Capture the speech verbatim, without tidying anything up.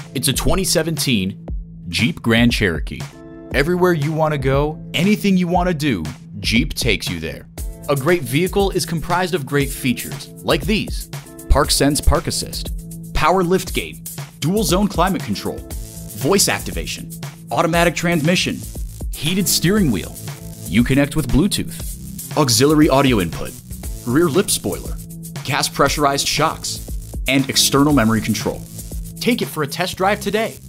It's a twenty seventeen Jeep Grand Cherokee. Everywhere you want to go, anything you want to do, Jeep takes you there. A great vehicle is comprised of great features like these: Park Sense Park Assist, Power Liftgate, Dual Zone Climate Control, Voice Activation, Automatic Transmission, Heated Steering Wheel, Uconnect with Bluetooth, Auxiliary Audio Input, Rear Lip Spoiler, Gas Pressurized Shocks, and External Memory Control. Take it for a test drive today.